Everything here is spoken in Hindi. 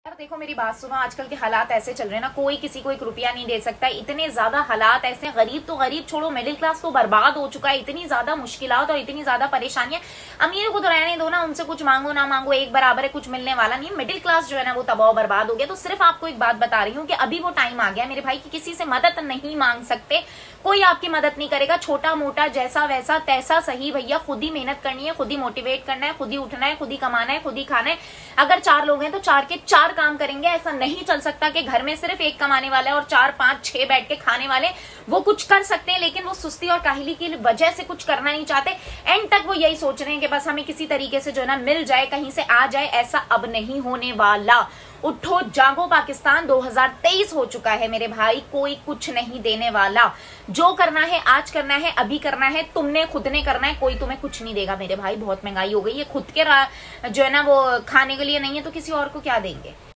यार देखो मेरी बात सुनो, आजकल के हालात ऐसे चल रहे हैं ना, कोई किसी को 1 रुपया नहीं दे सकता। इतने ज्यादा हालात ऐसे, गरीब तो गरीब छोड़ो, मिडिल क्लास तो बर्बाद हो चुका है। इतनी ज्यादा मुश्किलात और इतनी ज्यादा परेशानियां। अमीर को तो रहने दो ना, उनसे कुछ मांगो ना मांगो एक बराबर है, कुछ मिलने वाला नहीं। मिडिल क्लास जो है ना वो तबाह बर्बाद हो गया। तो सिर्फ आपको एक बात बता रही हूँ कि अभी वो टाइम आ गया मेरे भाई की किसी से मदद नहीं मांग सकते। कोई आपकी मदद नहीं करेगा। छोटा मोटा जैसा वैसा तैसा सही भैया, खुद ही मेहनत करनी है, खुद ही मोटिवेट करना है, खुद ही उठना है, खुद ही कमाना है, खुद ही खाना है। अगर 4 लोग हैं तो 4 के 4 काम करेंगे। ऐसा नहीं चल सकता कि घर में सिर्फ एक कमाने वाला है और 4 5 6 बैठ के खाने वाले। वो कुछ कर सकते हैं लेकिन वो सुस्ती और काहली की वजह से कुछ करना नहीं चाहते। एंड तक वो यही सोच रहे हैं कि बस हमें किसी तरीके से जो है ना मिल जाए, कहीं से आ जाए। ऐसा अब नहीं होने वाला। उठो जागो पाकिस्तान, 2023 हो चुका है मेरे भाई। कोई कुछ नहीं देने वाला। जो करना है आज करना है, अभी करना है, तुमने खुद ने करना है। कोई तुम्हें कुछ नहीं देगा मेरे भाई। बहुत महंगाई हो गई है। खुद के जो है ना वो खाने के लिए नहीं है तो किसी और को क्या देंगे।